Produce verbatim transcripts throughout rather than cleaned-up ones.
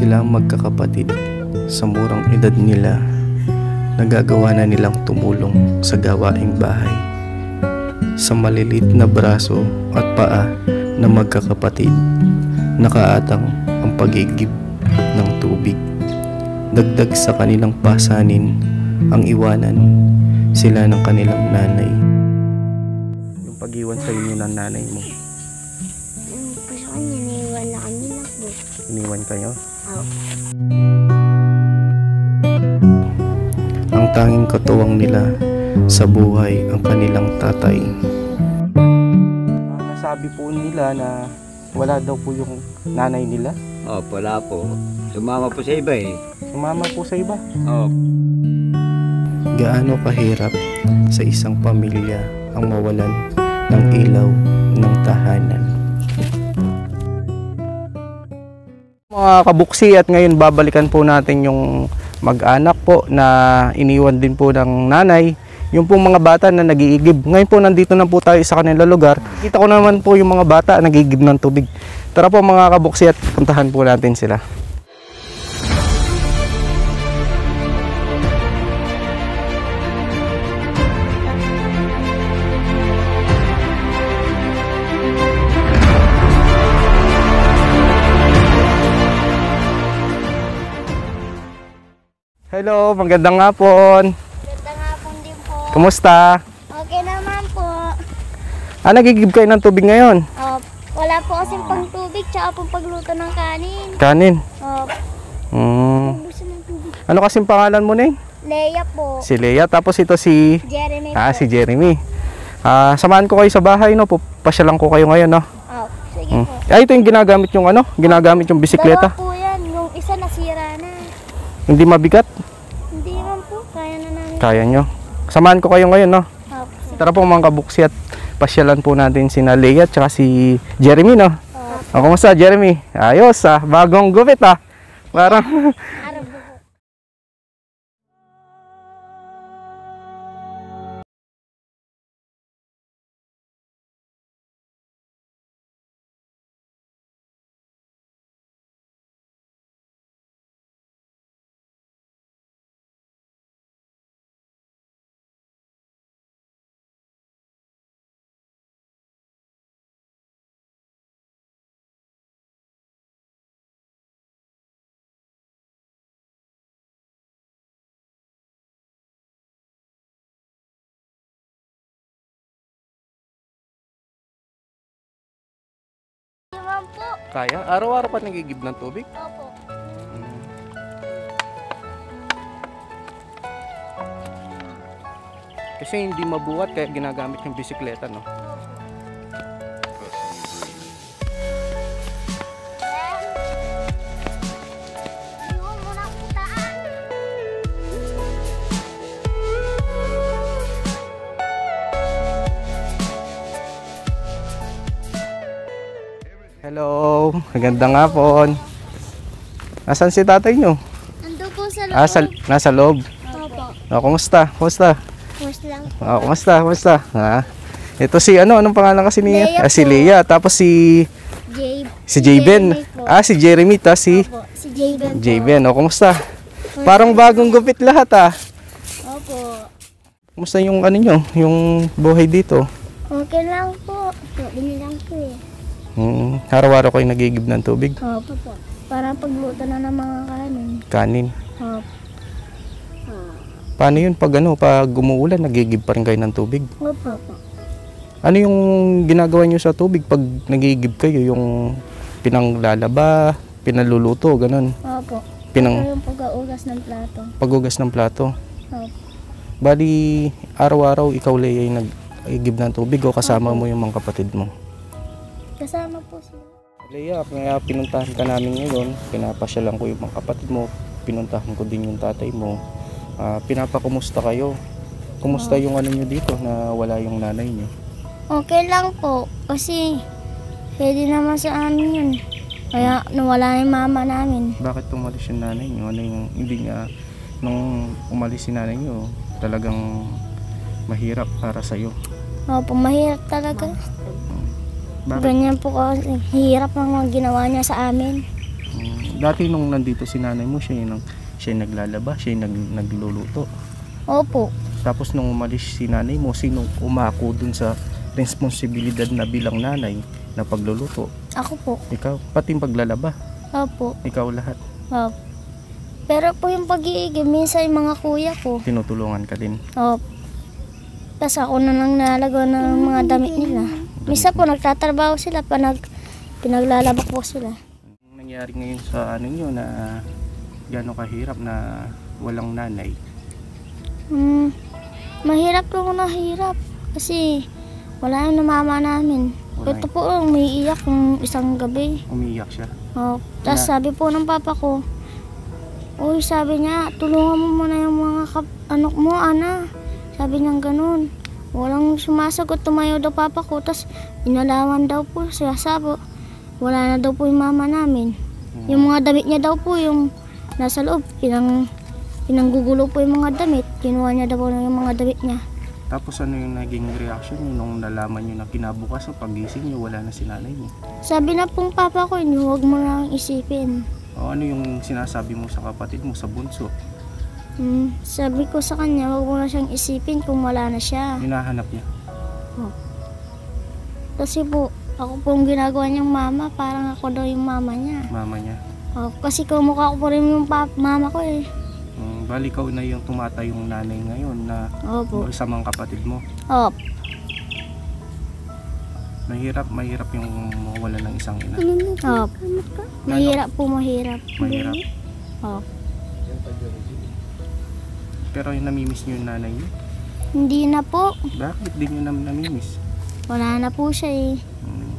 Sila ang magkakapatid. Sa murang edad nila, nagagawa na nilang tumulong sa gawaing bahay. Sa malilit na braso at paa na magkakapatid, nakaatang ang pag-igib ng tubig. Dagdag sa kanilang pasanin ang iwanan sila ng kanilang nanay. Yung pag-iwan sa inyo ng nanay mo, Yung pa sa kanya, naiwan na kami na po. iniwan kayo? Oh. Ang tanging katuwang nila sa buhay ang kanilang tatay. Uh, nasabi po nila na wala daw po yung nanay nila. Oh, wala po. Sumama po sa iba eh. Sumama po sa iba. Oh. Gaano kahirap sa isang pamilya ang mawalan ng ilaw ng tahanan. Mga kabuksi, at ngayon babalikan po natin yung mag-anak po na iniwan din po ng nanay. Yung pong mga bata na nag-iigib. Ngayon po nandito na po tayo sa kanilang lugar. Kita ko naman po yung mga bata nag-iigib ng tubig. Tara po mga kabuksi at puntahan po natin sila. Hello, magandang hapon. Ganda nga po din po. Kumusta? Okay naman po. Ah, nagigib kayo ng tubig ngayon? Oh, wala po kasing pang tubig, tsaka pong pagluto ng kanin. Kanin? Oh, Hmm. gusto ng tubig. Ano kasing pangalan mo, Neng? Leia po. Si Leia, tapos ito si... Jeremy Ah, po. si Jeremy. Ah, samahan ko kayo sa bahay, no? Papasyalan ko kayo ngayon, no? Oh, sige Hmm. po. Ah, ito yung ginagamit yung ano? Ginagamit yung bisikleta. Dalawa po yan. Yung isa nasira na. Hindi mabigat? Hindi naman po. Kaya na namin. Kaya nyo. Samahan ko kayo ngayon, no? Oh, sige. Tara po mga kabuksi at pasyalan po natin si Leia at saka si Jeremy, no? Oh, Ah, kumusta, Jeremy? Ayos, ah. Bagong gupit, ah. Parang... araw po. Naman po. Kaya? Araw-araw pa nagigib ng tubig? Opo. Kasi hindi mabuhat kaya ginagamit yung bisikleta, no? Hello, magandang hapon. Nasaan si tatay nyo? Ando po sa loob. Ah, sa, nasa loob. Opo. Ah, kumusta? Kumusta? Mas lang. Ah, kumusta? Kumusta? Ah, ito si ano, anong pangalan kasi niya? Leia Ah, si po. Leia, tapos si Jay. si Jayben. Jeremy po. Ah, si Jeremy, ta si Opo. Si Jayben po. Jayben. Oh, kumusta? Parang bagong gupit lahat, ah. Opo. Kumusta yung ano nyo, yung buhay dito? Okay lang po. Sabi lang po eh. Hmm, araw-araw kayo nagigib ng tubig? Opo po. Para pagluto na ng mga kanin. Kanin. Opo. Paano yun pag ano, pag umuulan, nagigib pa rin kayo ng tubig? Opo po. Ano yung ginagawa nyo sa tubig pag nagigib kayo? Yung pinanglalaba, pinaluluto, ganun? Opo. Pinang Ito yung pag-uugas ng plato. paghugas ng plato. Opo. Bali, araw-araw ikaw, Leia, ay nag-igib ng tubig o kasama mo yung mga kapatid mo? Kasama po sila. Leia, kaya pinuntahan ka namin ngayon, pinapasyalan ko yung mga kapatid mo, pinuntahan ko din yung tatay mo. Ah, pinapakumusta kayo? Kumusta yung ano nyo dito na wala yung nanay nyo? Okay lang po. Kasi pwede naman sa amin yun. Kaya nawala yung mama namin. Bakit umalis yung nanay nyo? Ano yung hindi niya, nung umalis si nanay nyo, talagang mahirap para sa'yo? Opo, mahirap talaga. Bakit? Ganyan po kasi hirap ang mga ginawa niya sa amin. Hmm, Dati nung nandito si nanay mo, siya yung, siya yung naglalaba, siya yung nag, nagluluto. Opo. Tapos nung umalis si nanay mo, sino umako dun sa responsibilidad na bilang nanay na pagluluto? Ako po. Ikaw, pati yung paglalaba, Opo. ikaw lahat. Opo. Pero po yung pag-iigib, minsan yung mga kuya ko. Tinutulungan ka din. Opo. Tapos ako na lang nalagaw ng mga damit nila. Minsan po nagtatrabaho sila, panag, pinaglalaba po sila. Anong nangyari ngayon sa ano nyo na gano'ng kahirap na walang nanay? Hmm, mahirap po nahirap kasi wala yung mama namin. Wala Ito po lang, may iyak ng isang gabi. Umiiyak siya. Oh, tapos Na- sabi po ng papa ko, uy, sabi niya, tulungan mo muna yung mga kap- anak mo, ana. Sabi niya ganun. Walang sumasagot, tumayo daw papa ko, tapos inalawan daw po siya. Sabi, wala na daw po yung mama namin. Yung mga damit niya daw po, yung nasa loob, pinang, pinanggugulo po yung mga damit. Kinuha niya daw po yung mga damit niya. Tapos ano yung naging reaction nyo nung nalaman nyo na kinabukas o pagising nyo wala na si nanay nyo? Sabi na pong papa ko, huwag mo lang isipin. O ano yung sinasabi mo sa kapatid mo, sa bunso? Hmm, sabi ko sa kanya, huwag mo na siyang isipin kung wala na siya. Hinahanap niya. Kasi po, ako pong ginagawa niyang mama, parang ako daw yung mama niya. Mama niya. Oh, kasi kumukha ko po rin yung pap- mama ko eh. Um, bali ikaw na yung tumata yung nanay ngayon na Opo. sa mga kapatid mo. Oh, Mahirap, mahirap yung mawala ng isang ina. oh. Mahirap po, mahirap. Mahirap. Oh. Pero yung namimiss nyo yung nanay nyo? Hindi na po. Bakit di nyo nam namimiss? Wala na po siya eh. Hmm.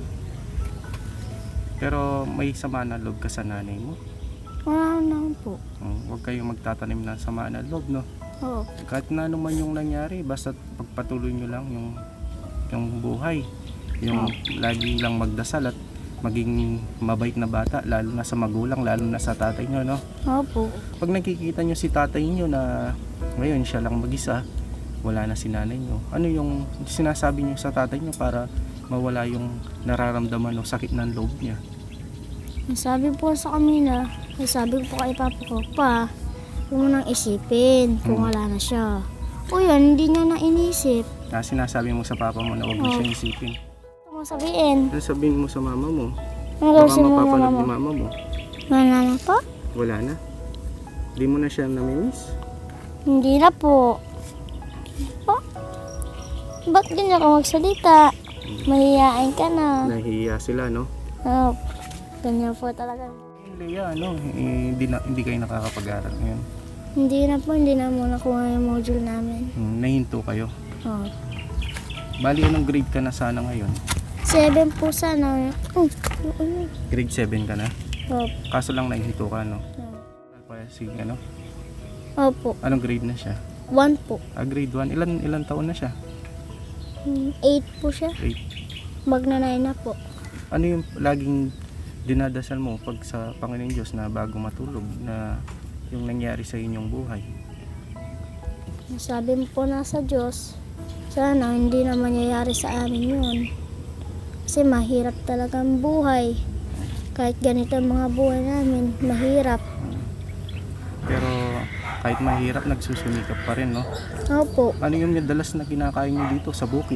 Pero may sama na loob ka sa nanay mo. Wala na po. Hmm. Huwag kayong magtatanim ng sama na loob, no? Oh. Kahit na ano man yung nangyari, basta pagpatuloy nyo lang yung, yung buhay. Yung lagi lang magdasal at maging mabait na bata, lalo na sa magulang, lalo na sa tatay nyo, no? Opo. Pag nakikita nyo si tatay nyo na ngayon siya lang mag-isa, wala na si nanay nyo, ano yung sinasabi nyo sa tatay nyo para mawala yung nararamdaman o sakit ng loob niya? Sabi po sa kanila, sabi po kay papa ko, pa, huwag mo nang isipin kung Hmm. wala na siya. O yan, hindi niya na inisip. Ah, sinasabi mo sa papa mo na huwag mo Oh. siyang isipin. Ano mo sabihin? Ano sabihin mo sa mama mo? Ano Baka gusto mo na mapapanood mama? ni mama mo. Wala na po? Wala na? Di mo na siya namimiss? Hindi na po. Po? Ba't ganyan ako magsalita? Mahihain ka na. Nahihiya sila, no? Oh, ganyan po talaga. Leia, ano, eh, hindi, na, hindi kayo nakakapag-aral ngayon. Hindi na po, hindi na muna kuha yung module namin. Hmm, nahinto kayo. Oh. Bali, anong grade ka na sana ngayon? Seven po sana. Oh, ano? Grade seven ka na? Oh, Kaso lang nahinto ka, no? oh. Kaya si, ano? Opo, Anong grade na siya? one po. Ah, grade one. Ilan, ilan taon na siya? Hmm, Eight po siya. Eight. Magnanay na po. Ano yung laging dinadasal mo pag sa Panginoon Diyos na bago matulog na yung nangyari sa inyong buhay? Sabi mo po nasa Diyos, sana hindi na mangyayari sa amin yun. Kasi mahirap talagang buhay. Kahit ganito ang mga buhay namin, mahirap. Pero kahit mahirap, nagsusumikap pa rin, no? Opo, Ano yung madalas na kinakain nyo dito sa bukid?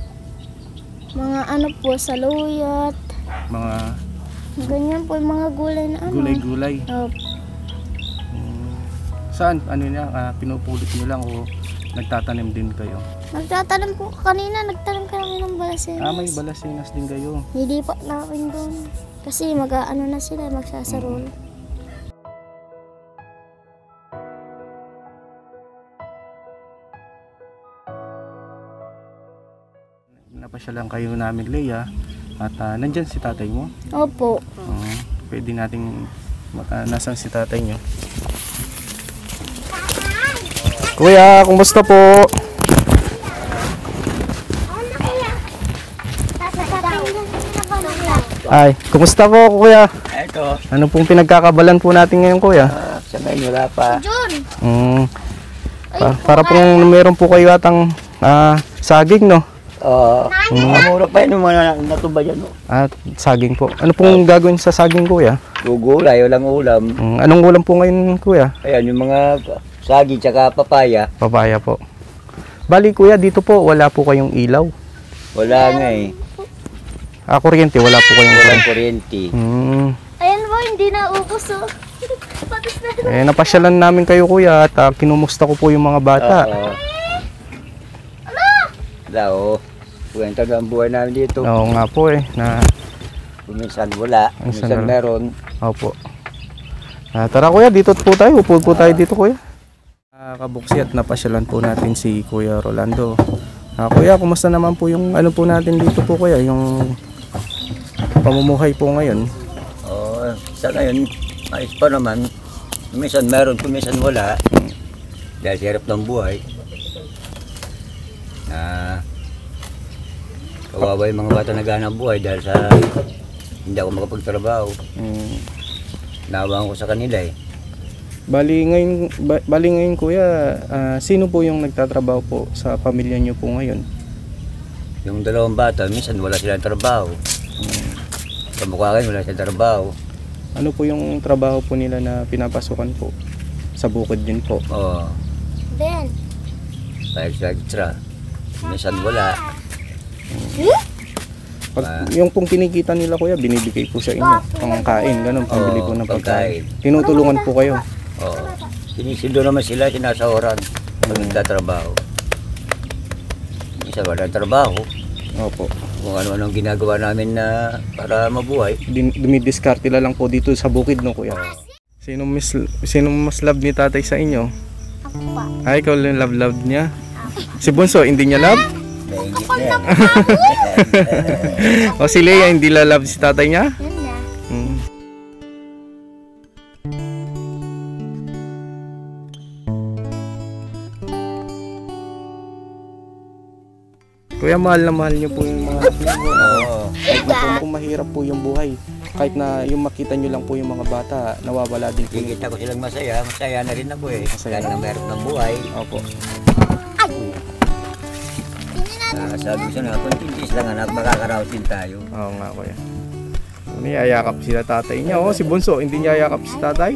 mga ano po, saluyot, Mga ganyan po yung mga gulay na ano. gulay-gulay. Opo. Hmm. Saan? Ano niya? Ah, pinupulit nyo lang o nagtatanim din kayo? Nagtatanim po kanina, nagtanim kami ng balasinas. Ah, may balasinas din kayo. Hindi pa namin doon. Kasi mag-ano na sila, magsasarol. Napasyalan kayo namin, Leia. At ah, nandyan si tatay mo. Opo. Uh, pwede nating uh, nasan si tatay nyo. Kuya, kumusta po? Ay, kumusta po kuya? Eto, Ano pong pinagkakabalan po natin ngayon kuya? uh, sa ngayon wala pa. John! Mm, pa- para pong meron po kayo atang ah, saging, no? Uh, Mura pa yun yung mga natuba dyan. No? At saging po. Ano pong gagawin sa saging kuya? Gugulay, walang ulam. Mm, anong ulam po ngayon, kuya? Ayan, yung mga sagi tsaka papaya. Papaya po. Bali, kuya, dito po, wala po kayong ilaw. Wala nga eh. Ah, kuryente, wala po kayong Walang ulan. kuryente. Hmm. Ayan po, hindi na ubos oh. Patis na. Eh, napasyalan namin kayo, kuya, at ah, kinumusta ko po yung mga bata. Oo. Wala, oh. Kwenta na ang buhay namin dito. Oo nga po eh, na, Minsan wala, Minsan minsan wala. meron. opo. Ah, tara kuya, dito po tayo, upo po tayo dito, kuya. Ah, kabuksi at napasyalan po natin si Kuya Rolando. Ah, kuya, kumusta naman po yung ano po natin dito po, kuya, yung pamumuhay po ngayon? Oo, sa ngayon, ayos pa naman. Minsan meron, minsan wala. Dahil sa hirap ng buhay. Ah, kawawa yung mga bata naghahanap buhay dahil sa hindi ako makapagtrabaho. Mm. Nawaan ko sa kanila eh. Bali ngayon, ba- bali ngayon kuya, ah, sino po yung nagtatrabaho po sa pamilya niyo po ngayon? Yung dalawang bata, minsan wala silang trabaho. Kamukha kayo, wala silang trabaho. Ano po yung trabaho po nila na pinapasukan po? Sa bukid din po. Oo, Ben. extra extra. Minsan wala. Pag, Ah. yung pong kinikita nila kuya, binibigay po sa inyo. Pang kain, ganun, pambili po Oo, ng pagkain. pagkain. Tinutulungan po kayo. Oo. Sinisindo naman sila, sinasaoran. Pag nagtatrabaho. Minsan wala trabaho. Opo. Kung ano-anong ginagawa namin na para mabuhay. Din- Dumidiskarte na lang po dito sa bukid, no kuya? Sino mas, sino mas love ni tatay sa inyo? Ako pa. Ay, ikaw lang love-love niya. Si Bunso, hindi niya love? Naingit na yan. O si Leia, hindi la love si tatay niya? Yan na. Hmm. Kuya, mahal na mahal niyo po yung mga anak niyo. Oo. Kahit na po kung mahirap po yung buhay. Kahit na yung makita niyo lang po yung mga bata, nawawala din po yung... Kikita ko silang masaya. Masaya na rin ako eh. Masaya. Kahit na meron ng buhay. Opo. Uh, sabi ko sana, kuntintis lang anak, makakaraos din tayo. Oo nga kuya. Ano, yayakap sila tatay niya. Oh, si Bunso, hindi niya yayakap si tatay?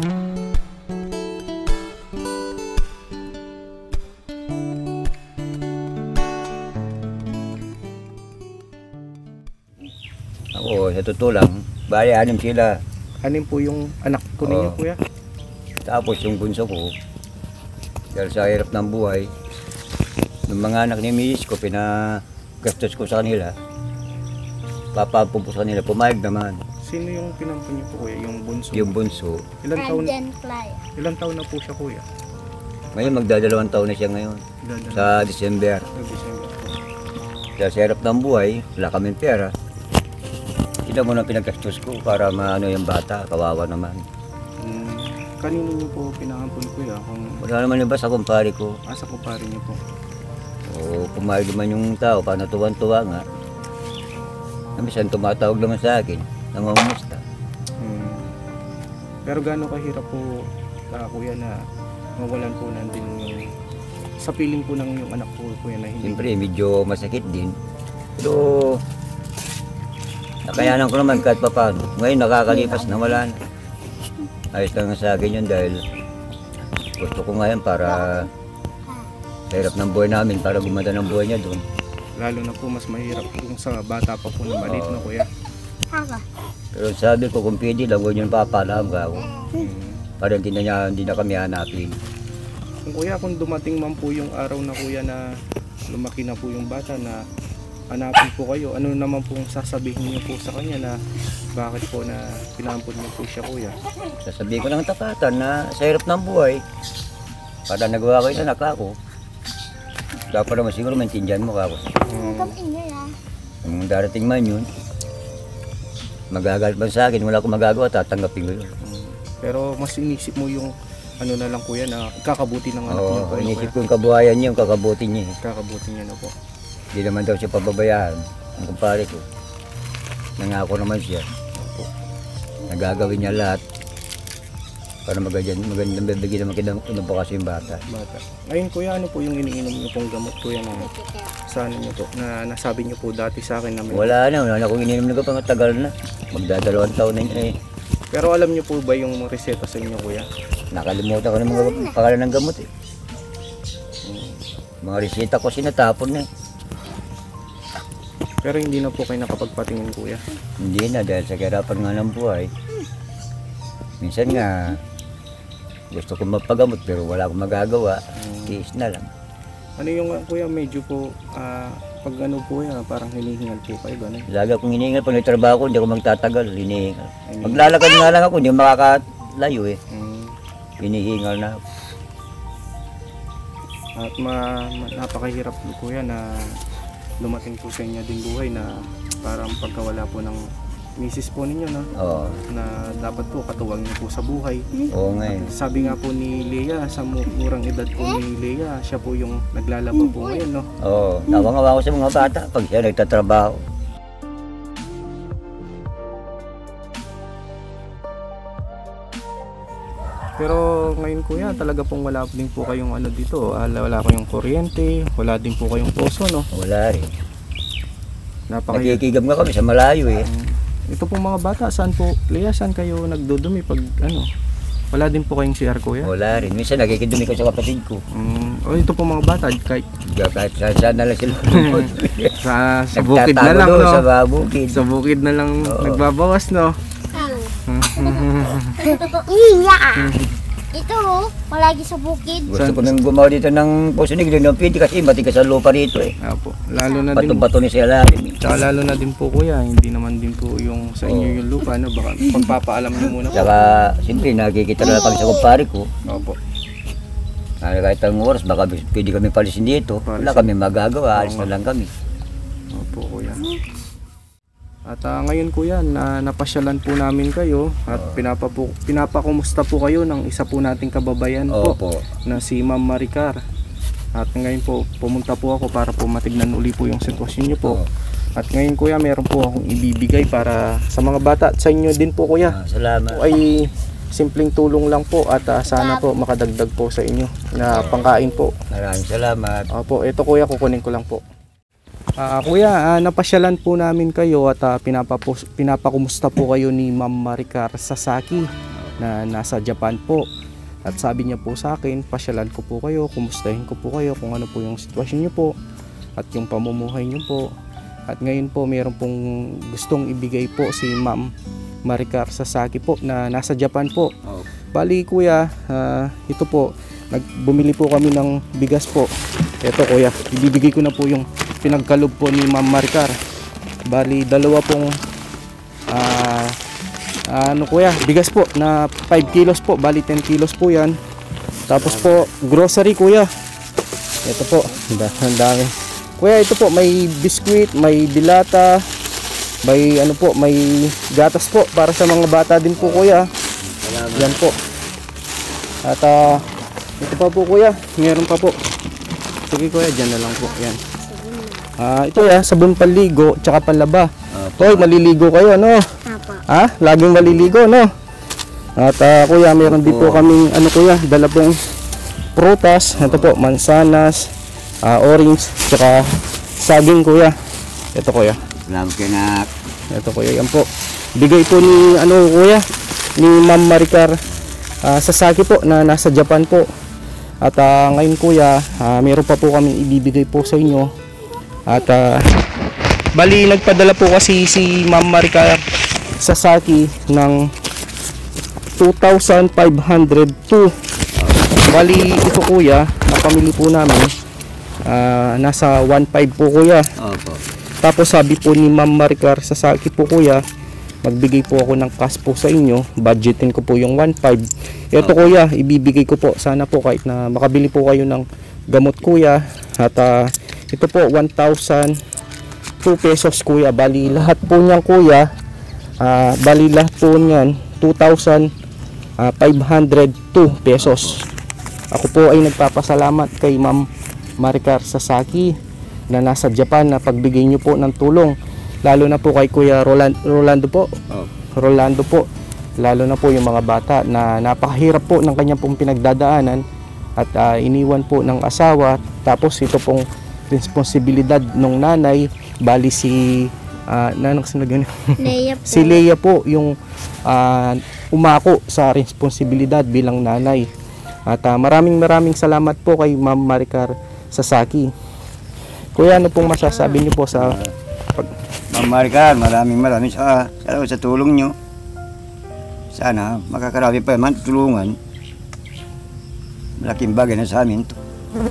Ako, sa totoo lang, bayanin sila. Anin po yung anak ko ninyo, Oo. kuya? Tapos yung bunso ko, dahil sa hirap ng buhay, ng mga anak ni Miss ko, pinagastos ko sa kanila. Papampo po sa kanila, pumayag naman. Sino yung pinampo niyo po, kuya? Yung Bunso? Yung bunso, Ilan taon, Brandon Clay. ilan taon na po siya, kuya? ngayon magdadalawang taon na siya ngayon, Ilan na? sa December. Sa December po. Dahil sa hirap ng buhay, wala kaming pera. Ito mo na pinagastos ko para maano yung bata, kawawa naman. Hmm. Kanino niyo po pinakampon, kuya? Kung Wala naman yung basta kumpare ko. asa ko pare niyo po? O pumayag naman yung tao, paano tuwan-tuwa nga. Namisan tumatawag naman sa akin, nangungumusta. Hmm. Pero gaano kahirap po, ah, kuya, na mawalan po natin yung sa piling po ng yung anak po, kuya, na hindi. Siyempre, medyo masakit din. Pero, nakayanan ko naman kahit papaano. Ngayon, nakakalipas na wala na. Ayos lang sa akin yun dahil gusto ko ngayon para sa hirap ng buhay namin, para gumanda ng buhay niya doon. Lalo na po mas mahirap kung sa bata pa po na maliit, no, kuya? Haka. Pero sabi ko, kung pwede lang, huwag yun papalam ka ako. Hmm. Para hindi na, niya, hindi na kami hanapin. Kung kuya, kung dumating man po yung araw na kuya na lumaki na po yung bata na hanapin po kayo, ano naman pong sasabihin niyo po sa kanya na bakit po na pinampun niyo po siya, kuya? Sasabihin ko ng tapatan na sa hirap ng buhay, para nagawa ko yung anak ako. Dapat naman siguro maintindihan mo ako. Hmm. Kamin niya ya. Kung darating man yun, magagalit man sa akin, wala akong magagawa, tatanggapin ko yun. Hmm. Pero mas inisip mo yung ano na lang, kuya, na kakabuti ng anak niyo Oo, po, no, inisip kuya? ko yung kabuhayan niya, yung kakabuti niya. eh. Kakabuti niya na po. Hindi naman daw siya pababayaan, ang kumpare ko. Nangako naman siya. Nagagawin niya lahat para magandang magandang bibigyan naman kinang kasi yung bata. Bata. Ngayon, kuya, ano po yung iniinom niyo pong gamot, kuya, na sa ano niyo po, na nasabi niyo po dati sa akin na may... Wala na, wala na akong ininom na kapag tagal na. Magdadalawang taon na yun eh. Pero alam niyo po ba yung reseta sa inyo, kuya? Nakalimutan ko ng mga pangalan ng gamot eh. Mga resita ko sinatapon na eh. Pero hindi na po kayo nakapagpatingin, kuya. Hindi na dahil sa kahirapan nga ng buhay. Minsan nga, gusto ko mapagamot pero wala akong magagawa. Tiis na lang. Ano yung uh, kuya, medyo po, ah, pag ano po yan, parang hinihingal po kayo, gano'n. Lagi akong hinihingal. Pag nagtrabaho ko, hindi ako magtatagal. Hinihingal. Maglalakad nga lang ako, hindi makakalayo eh. Mm. Hinihingal na ako. At ma, ma, napakahirap po kuya na dumating po sa inyo din buhay na parang pagkawala po ng misis po ninyo, no? Oo. Na dapat po katuwang niyo po sa buhay. Oo nga eh. Sabi nga po ni Lea, sa mu- murang edad po ni Lea, siya po yung naglalaba po ngayon, no? Oo. Nawang-awa ko sa mga bata pag siya nagtatrabaho. Pero ngayon kuya, talaga pong wala din po kayong ano dito, ah, wala kayong kuryente, wala din po kayong poso, no? Wala rin. Napakahirap. Nakikigam nga kami sa malayo eh. Ito pong mga bata, saan po, Lea, saan kayo nagdudumi pag ano? Wala din po kayong C R kuya? Wala rin. Minsan nakikidumi ko sa kapatid ko. Mm, oh, ito pong mga bata, kahit Kahit saan saan na lang sila. sa, sa bukid na lang, Nagtatago no? doon sa bukid. Sa bukid na lang Oo. nagbabawas, no? Iya! Ito oh, palagi sa bukid. Gusto ko nang gumawa dito ng puso ni Glenn Piti kasi matigas ang lupa rito eh. Apo, lalo na din, Bato-bato ni siya lalim. tsaka lalo na din po kuya, hindi naman din po yung sa inyo Oo. yung lupa, no? Baka pagpapaalam nyo muna po. Saka siyempre nakikita na lang kami sa kumpare ko. Opo. Ah, kahit ang oras baka pwede kami palisin dito. Wala kami magagawa, alis na lang kami. Opo kuya. At ah, ngayon kuya, na napasyalan po namin kayo at pinapapu, pinapakumusta po kayo ng isa po nating kababayan po Opo. na si Ma'am Maricar. At ngayon po, pumunta po ako para po matignan uli po yung sitwasyon niyo po. Oo. At ngayon kuya, meron po akong ibibigay para sa mga bata at sa inyo din po kuya. Ah, salamat. Po ay simpleng tulong lang po at ah, sana po makadagdag po sa inyo na pangkain po. Maraming salamat. Opo, ito kuya, kukunin ko lang po. Ah, kuya, ah, napasyalan po namin kayo at ah, pinapapus, pinapakumusta po kayo ni Ma'am Maricar Sasaki na nasa Japan po. At sabi niya po sa akin, pasyalan ko po kayo, kumustahin ko po kayo kung ano po yung sitwasyon niyo po at yung pamumuhay niyo po. At ngayon po, mayroon pong gustong ibigay po si Ma'am Maricar Sasaki po na nasa Japan po. Oh. Bali kuya, ah, ito po, nagbumili po kami ng bigas po. Ito kuya, ibibigay ko na po yung pinagkalob po ni Ma'am Maricar. Bali dalawa pong ah, ano kuya, bigas po na five kilos po, bali ten kilos po yan. Tapos po grocery kuya, ito po, ang dami kuya. Ito po, may biskwit, may dilata, may ano po, may gatas po para sa mga bata din po kuya. Yan po. At ah, ito pa po kuya, meron pa po. Sige kuya, dyan na lang po. Yan. Ah, ito ya, sabon panligo tsaka panlaba. Hoy, maliligo kayo, no? Apa. Ha? Laging maliligo, no? At ah, kuya, meron din po kaming ano kuya, dala pong prutas. Ito po, mansanas, ah, orange, tsaka saging kuya. Ito kuya. Salamat kayo na. Ito kuya, yan po. Bigay po ni ano kuya, ni Ma'am Maricar ah, Sasaki po na nasa Japan po. At ah, ngayon kuya, ah, meron pa po kaming ibibigay po sa inyo. At ah, bali nagpadala po kasi si Ma'am Maricar Sasaki ng two thousand five hundred two. Bali ito kuya, napamili po namin ah, nasa one five po kuya. Opo. Tapos sabi po ni Ma'am Maricar Sasaki po kuya, magbigay po ako ng cash po sa inyo, budgetin ko po yung one five. Ito kuya, ibibigay ko po, sana po kahit na makabili po kayo ng gamot kuya. At uh, ito po one thousand two pesos kuya, bali lahat po niyan kuya, uh, bali lahat po niyan two thousand five hundred two pesos. Ako po ay nagpapasalamat kay Ma'am Maricar Sasaki na nasa Japan na pagbigay niyo po ng tulong, lalo na po kay Kuya Roland, Rolando po. Oh. Rolando po, lalo na po yung mga bata na napakahirap po ng kanyang pong pinagdadaanan at ah, iniwan po ng asawa. Tapos ito pong responsibilidad ng nanay, bali si Ah, nanong sinag yun? Leia po. Si Leia po yung ah, umako sa responsibilidad bilang nanay. At ah, maraming maraming salamat po kay Ma'am Maricar Sasaki. Kuya, ano pong masasabi niyo po sa pag... Ma'am Maricar, maraming maraming sa, salamat sa tulong nyo. Sana makakarami pa man tulungan. Malaking bagay na sa amin to.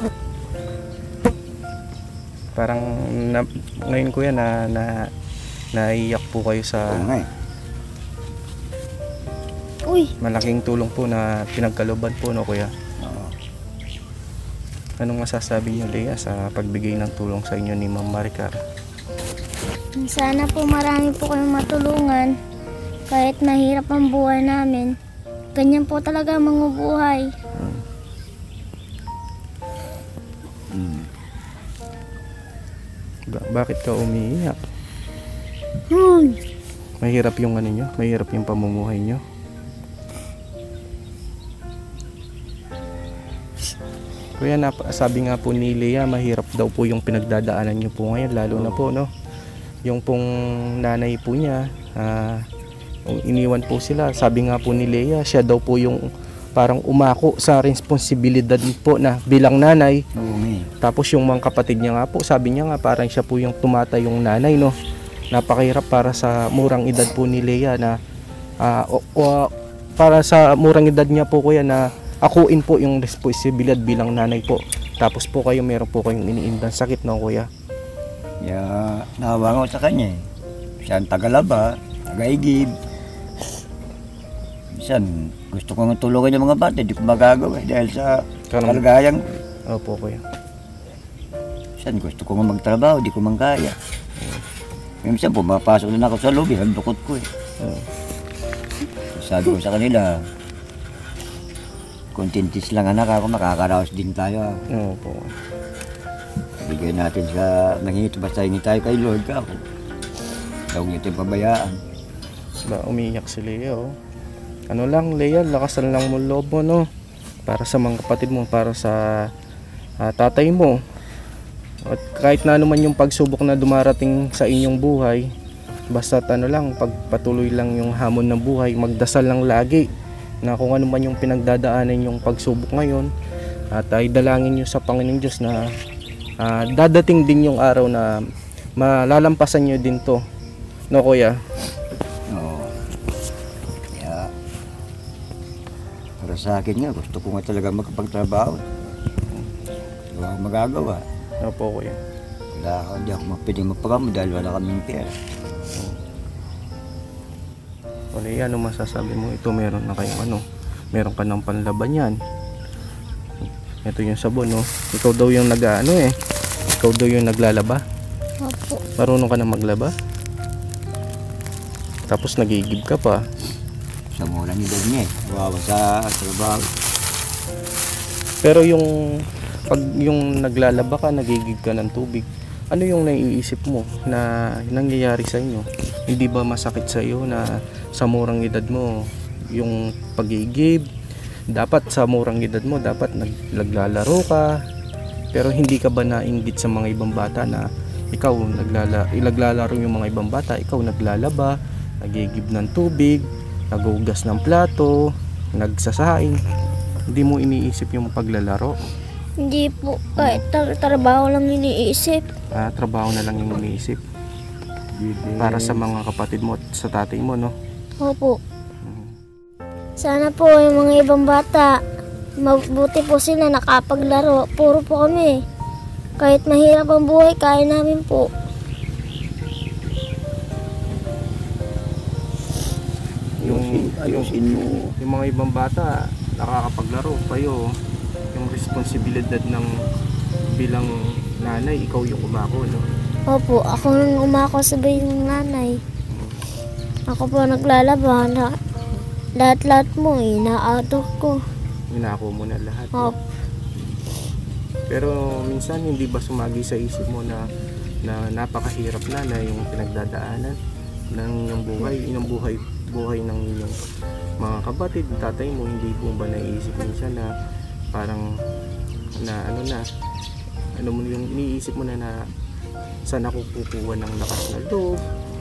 Parang na, ngayon kuya na, na naiyak po kayo sa Oo nga eh. Uy, malaking tulong po na pinagkalooban po, no kuya? Oo. Anong masasabi niyo, Leia, sa pagbigay ng tulong sa inyo ni Ma'am Maricar? sana po marami po kayong matulungan. Kahit mahirap ang buhay namin, ganyan po talaga ang mga buhay. Mm. Ba- bakit ka umiiyak? Hmm. Mahirap yung ano nyo? Mahirap yung pamumuhay nyo? Kuya, nap- sabi nga po ni Leia, mahirap daw po yung pinagdadaanan nyo po ngayon, lalo na po, no? Yung pong nanay po niya, ah, iniwan po sila. Sabi nga po ni Leia, siya daw po yung parang umako sa responsibilidad po na bilang nanay. Oo nga eh. Tapos yung mga kapatid niya nga po, sabi niya nga parang siya po yung tumata yung nanay, no? Napakahirap para sa murang edad po ni Leia na ah, o- o- para sa murang edad niya po kuya na akuin po yung responsibilidad bilang nanay po. Tapos po kayo meron po kayong iniindang sakit, no kuya? Kaya nahawa ko sa kanya eh. Siya ang tagalaba, tagaigib. Minsan, gusto ko nga tulungan yung mga bata, di ko magagawa eh, dahil sa Karam- kalagayan. Opo kuya. Minsan, gusto ko nga magtrabaho, di ko man kaya. Minsan, pumapasok na ako sa lobby, ang dukot ko eh. Oo. Sabi ko sa kanila, kontentis lang anak ako, makakaraos din tayo. ah. Opo. Bigyan natin sa nangingit, basta hingi tayo kay Lord ka ako. Huwag niyo tayong pabayaan. Ba, umiiyak si Leia, oh. Ano lang, Leia, lakasan lang mo loob mo, no? Para sa mga kapatid mo, para sa ah, tatay mo. At kahit na ano man yung pagsubok na dumarating sa inyong buhay, basta ano lang, pagpatuloy lang yung hamon ng buhay, magdasal lang lagi na kung ano man yung pinagdadaanan yung pagsubok ngayon, at ay dalangin nyo sa Panginoong Diyos na ah, dadating din yung araw na malalampasan nyo din to, no kuya? Oo. Kaya, para sa akin nga, gusto ko nga talaga magpagtrabaho. Wala akong magagawa. Opo kuya. Wala ako, hindi ako pwedeng magpagamo dahil wala kaming pera. O Leia, ano masasabi mo? Ito meron na kayong ano, meron ka ng panlaban yan. Ito yung sabon, no? Ikaw daw yung nag-ano eh. Ikaw daw yung naglalaba. Opo. Marunong ka na maglaba. Tapos nagigib ka pa. Sa murang edad niya eh. Wawa sa trabaho. Pero yung pag yung naglalaba ka, nagigib ka ng tubig, ano yung naiisip mo na nangyayari sa inyo? Hindi ba masakit sa iyo na sa murang edad mo yung pagigib? Dapat sa murang edad mo, dapat nag- naglalaro ka. Pero hindi ka ba nainggit sa mga ibang bata na ikaw naglala, naglalaro yung mga ibang bata, ikaw naglalaba, nagigib ng tubig, nagugas ng plato, nagsasaing. Hindi mo iniisip yung paglalaro. Hindi po, kahit tar- trabaho lang iniisip. Ah, trabaho na lang yung iniisip. Para sa mga kapatid mo at sa tatay mo, no? Opo. Sana po yung mga ibang bata, mabuti po sila nakapaglaro. Puro po kami. Kahit mahirap ang buhay, kaya namin po. Yung, Ayusin mo. yung mga ibang bata, nakakapaglaro kayo. Yung responsibilidad ng bilang nanay, ikaw yung umako, no? Opo, ako nang umako sabay ng nanay. Ako po naglalaba. Na, lahat-lahat mo, inaatok ko. Inako mo na lahat. Opo. Pero minsan hindi ba sumagi sa isip mo na na napakahirap na na yung pinagdadaanan ng yung buhay, yung buhay buhay ng inyong mga kapatid, tatay mo, hindi po ba naiisip minsan na parang na ano na ano mo yung iniisip mo na na saan ako kukuha ng lakas na loob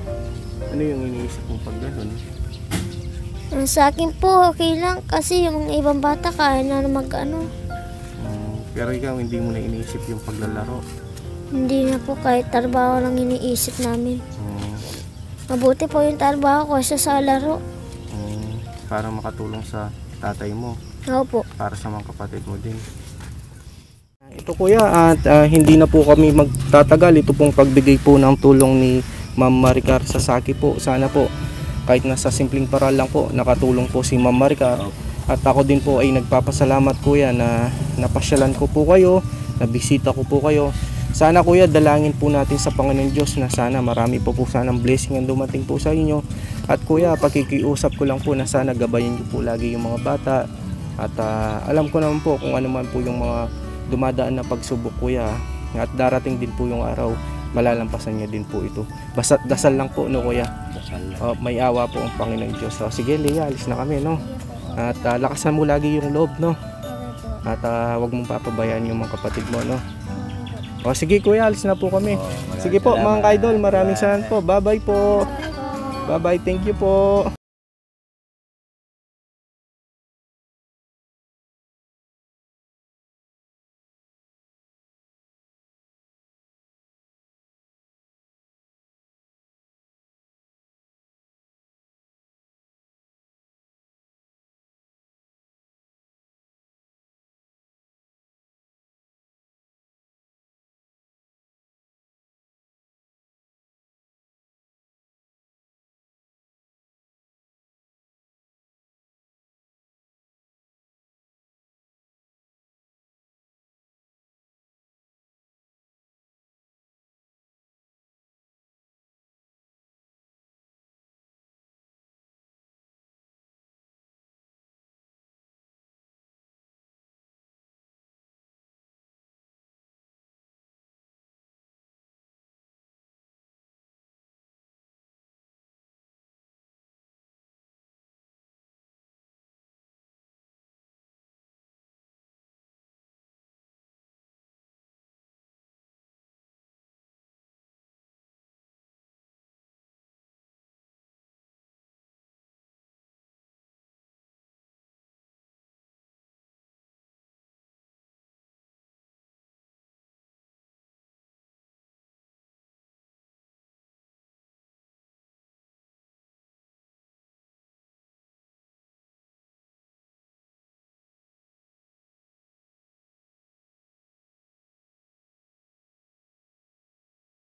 Ano yung iniisip mong pag ganun? Ah, sa akin po, okay lang. Kasi yung ibang bata, kaya na mag ano. Mm, pero ikaw, hindi mo na iniisip yung paglalaro. Hindi na po, kahit trabaho lang iniisip namin. Mm, Mabuti po yung trabaho ko sa laro. mm, para makatulong sa tatay mo, Opo. para sa mga kapatid mo din. Ito kuya, at ah, hindi na po kami magtatagal. Ito pong pagbigay po ng tulong ni Ma'am Maricar Sasaki po. Sana po kahit nasa simpleng paral lang po nakatulong po si Ma'am Maricar. At ako din po ay nagpapasalamat kuya na napasyalan ko po kayo, nabisita ko po kayo. Sana kuya, dalangin po natin sa Panginoon Diyos na sana marami po po sanang blessing ang dumating po sa inyo. At kuya, pakikiusap ko lang po na sana gabayan niyo po lagi yung mga bata. At ah, alam ko naman po kung ano man po yung mga dumadaan na pagsubok kuya. At darating din po yung araw, malalampasan niya din po ito. Basta dasal lang po no kuya. Dasal lang. Oh, may awa po ang Panginoon Diyos. So, sige Lea, alis na kami no. At ah, lakasan mo lagi yung loob no. At ah, wag mong papabayaan yung mga kapatid mo no. O sige kuya, alis na po kami. Oh, maraming Sige po mga salamat. ka-idol, maraming salamat po. Bye bye po. Bye bye, thank you po.